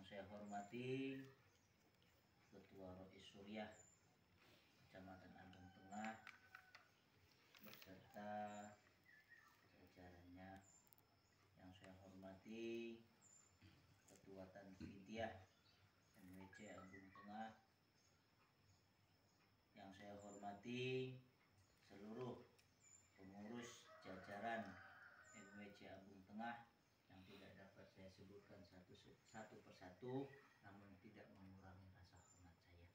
saya hormati Ketua Rois Suriah Kecamatan Ambung Tengah beserta jajarannya. Yang saya hormati Ketua Tanfidiah MWC Ambung Tengah. Yang saya hormati seluruh pengurus jajaran MWC Ambung Tengah yang tidak dapat saya sebutkan satu persatu, namun tidak mengurangi rasa hormat saya.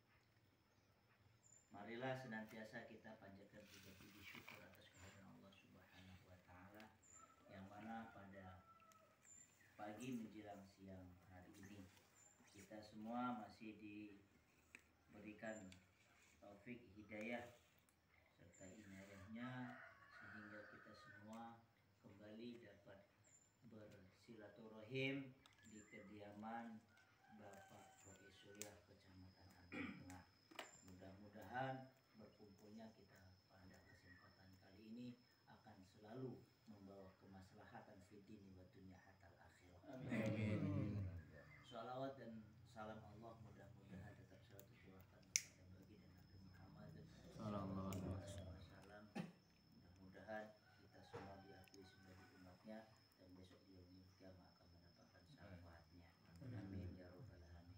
Marilah senantiasa kita panjatkan puji syukur atas kehadiran Allah Subhanahu wa Ta'ala, yang mana pada pagi menjelang siang hari ini kita semua masih diberikan taufik hidayah serta inayahnya, sehingga kita semua kembali dapat bersilaturahim di kediaman Bapak Rois Suriah Kecamatan Ambung Tengah. Mudah-mudahan berkumpulnya kita pada kesempatan kali ini akan selalu membawa kemaslahatan fid dini wa dunya hatta akhirah. Amin. Shalawat dan salam Allah mudah-mudahan tetap selalu tercurahkan kepada baginda Nabi Muhammad sallallahu alaihi wasallam. Mudah-mudahan kita semua diakui sebagai umatnya dan besok di yaumil qiyamah akan mendapatkan syafaatnya. Amin ya rabbal alamin.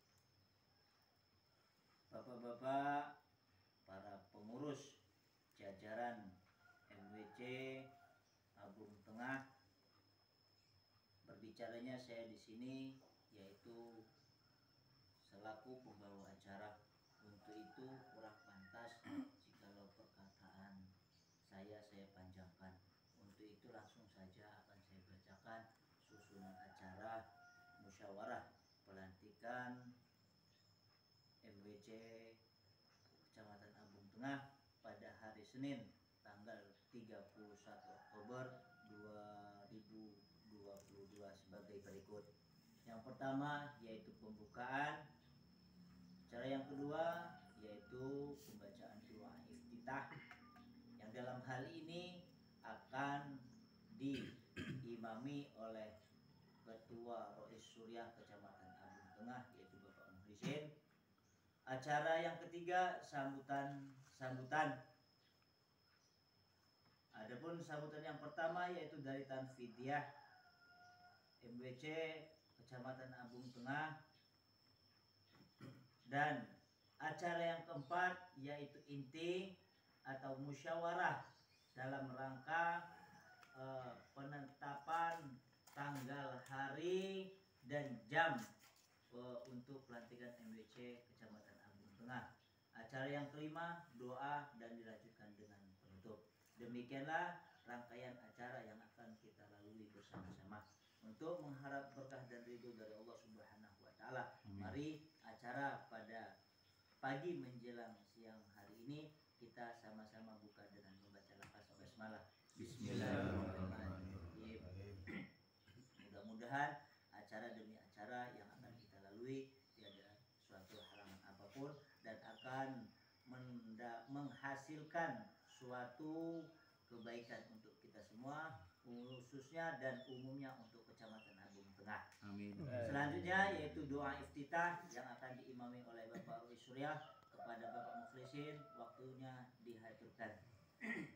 Bapak-bapak, para pengurus jajaran MWC Ambung Tengah, berbicaranya saya di sini yaitu selaku pembawa acara. Untuk itu kurang pantas jikalau perkataan saya panjangkan. Untuk itu langsung saja akan saya bacakan susunan acara musyawarah pelantikan MWC Kecamatan Ambung Tengah pada hari Senin tanggal 31 Oktober 2022 sebagai berikut. Yang pertama yaitu pembukaan. Acara yang kedua yaitu pembacaan doa iftitah, yang dalam hal ini akan diimami oleh Ketua Rois Suriah Kecamatan Ambung Tengah yaitu Bapak Muhrisin. Acara yang ketiga sambutan. Adapun sambutan yang pertama yaitu dari Tanfidiah MWC Kecamatan Ambung Tengah. Dan acara yang keempat yaitu inti atau musyawarah dalam rangka penetapan tanggal, hari, dan jam untuk pelantikan MWC Kecamatan Ambung Tengah. Acara yang kelima doa dan dilanjutkan dengan penutup. Demikianlah rangkaian acara yang akan kita lalui bersama-sama untuk mengharap berkah dan ridho dari Allah Subhanahu wa Ta'ala. Mari acara pada pagi menjelang siang hari ini kita sama-sama buka dengan membaca lafaz basmalah. Bismillahirrahmanirrahim. Mudah-mudahan acara demi acara yang akan kita lalui tiada suatu halangan apapun dan akan menghasilkan suatu kebaikan untuk kita semua, khususnya dan umumnya untuk Kecamatan Ambung Tengah. Amin. Selanjutnya yaitu doa iftitah yang akan diimami oleh Bapak Rois Suriah kepada Bapak Mukhlisin. Waktunya dihaturkan.